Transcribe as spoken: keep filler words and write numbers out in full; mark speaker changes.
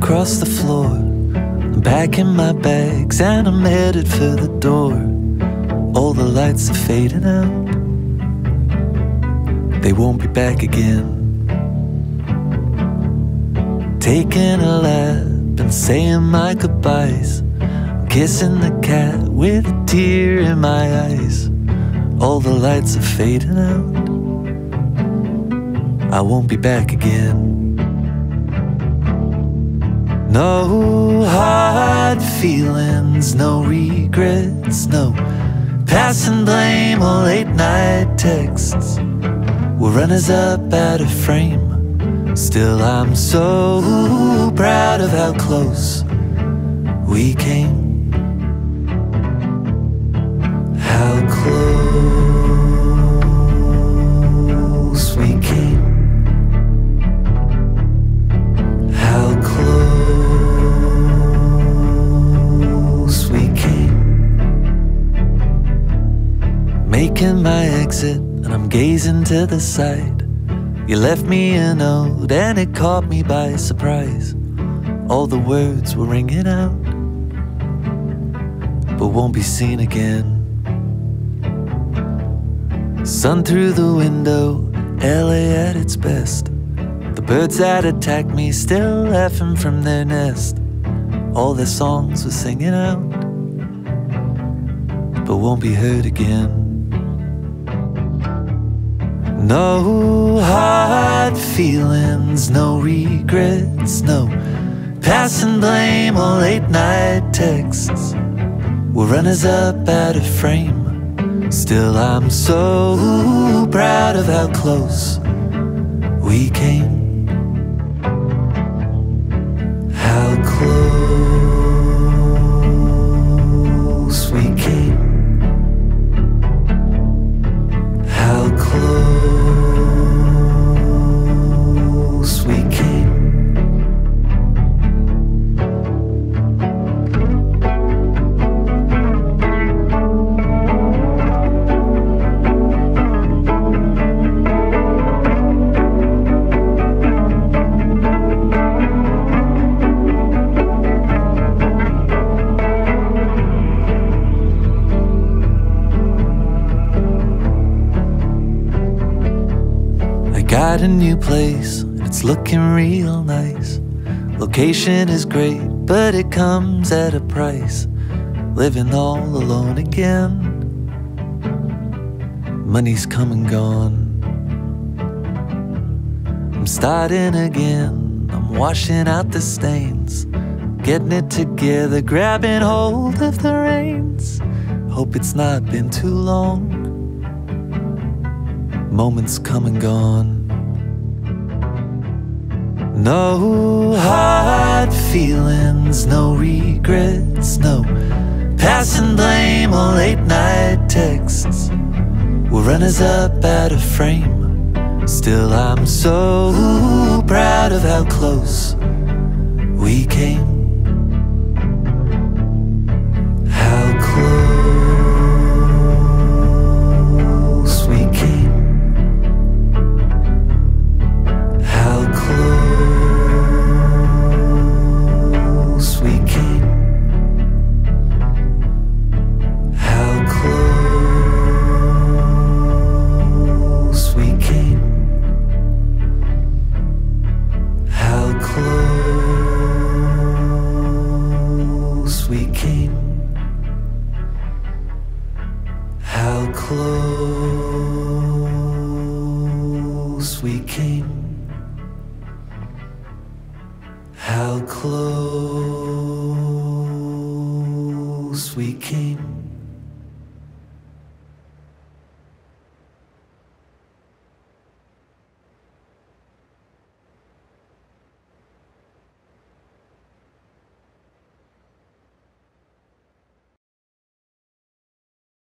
Speaker 1: across the floor. I'm packing my bags and I'm headed for the door. All the lights are fading out, they won't be back again. Taking a lap and saying my goodbyes, I'm kissing the cat with a tear in my eyes. All the lights are fading out, I won't be back again. No hard feelings, no regrets, no passing blame or late night texts. We're runners up out of frame. Still I'm so proud of how close we came. How close we came. How close we came. Making my exit and I'm gazing to the side. You left me a note and it caught me by surprise. All the words were ringing out, but won't be seen again. Sun through the window, L A at its best. The birds that attacked me still laughing from their nest. All their songs were singing out, but won't be heard again. No hard feelings, no regrets, no passing blame or late night texts. We're runners up out of frame. Still I'm so proud of how close we came. How close we came. How close we came. Got a new place, and it's looking real nice. Location is great, but it comes at a price. Living all alone again. Money's come and gone. I'm starting again, I'm washing out the stains, getting it together, grabbing hold of the reins. Hope it's not been too long. Moments come and gone. No hard feelings, no regrets, no passing blame or late night texts. We're runners up out of frame. Still I'm so proud of how close we came. How close we came. How close we came. How close we came. How close we came. How close we came. How close we came.